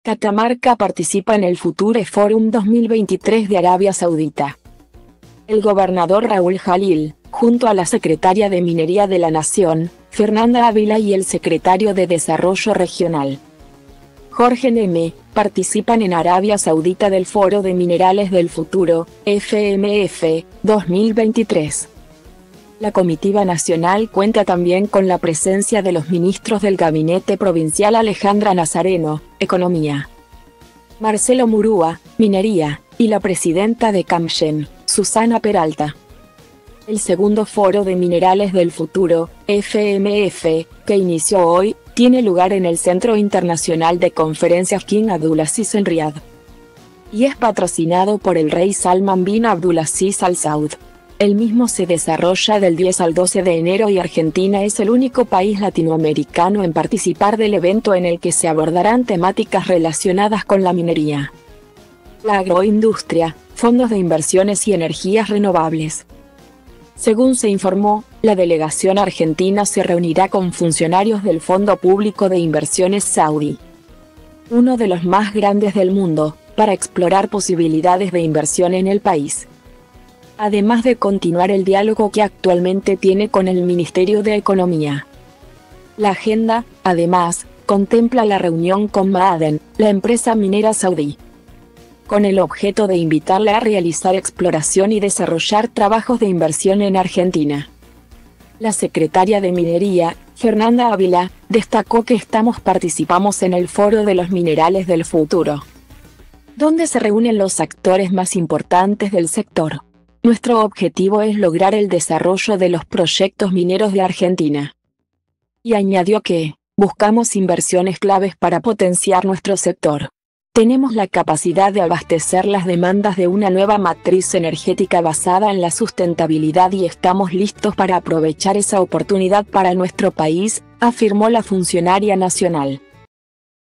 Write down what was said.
Catamarca participa en el Future Forum 2023 de Arabia Saudita. El gobernador Raúl Jalil, junto a la secretaria de Minería de la Nación, Fernanda Ávila, y el secretario de Desarrollo Regional, Jorge Neme, participan en Arabia Saudita del Foro de Minerales del Futuro, FMF, 2023. La comitiva nacional cuenta también con la presencia de los ministros del Gabinete Provincial Alejandra Nazareno, Economía, Marcelo Murúa, Minería, y la presidenta de Camgen, Susana Peralta. El segundo Foro de Minerales del Futuro, FMF, que inició hoy, tiene lugar en el Centro Internacional de Conferencias King Abdulaziz en Riad, y es patrocinado por el rey Salman bin Abdulaziz Al Saud. El mismo se desarrolla del 10 al 12 de enero y Argentina es el único país latinoamericano en participar del evento, en el que se abordarán temáticas relacionadas con la minería, la agroindustria, fondos de inversiones y energías renovables. Según se informó, la delegación argentina se reunirá con funcionarios del Fondo Público de Inversiones Saudí, uno de los más grandes del mundo, para explorar posibilidades de inversión en el país, además de continuar el diálogo que actualmente tiene con el Ministerio de Economía. La agenda, además, contempla la reunión con Ma'aden, la empresa minera saudí, con el objeto de invitarla a realizar exploración y desarrollar trabajos de inversión en Argentina. La secretaria de Minería, Fernanda Ávila, destacó que participamos en el Foro de los Minerales del Futuro, donde se reúnen los actores más importantes del sector. Nuestro objetivo es lograr el desarrollo de los proyectos mineros de Argentina. Y añadió que, buscamos inversiones claves para potenciar nuestro sector. Tenemos la capacidad de abastecer las demandas de una nueva matriz energética basada en la sustentabilidad y estamos listos para aprovechar esa oportunidad para nuestro país, afirmó la funcionaria nacional.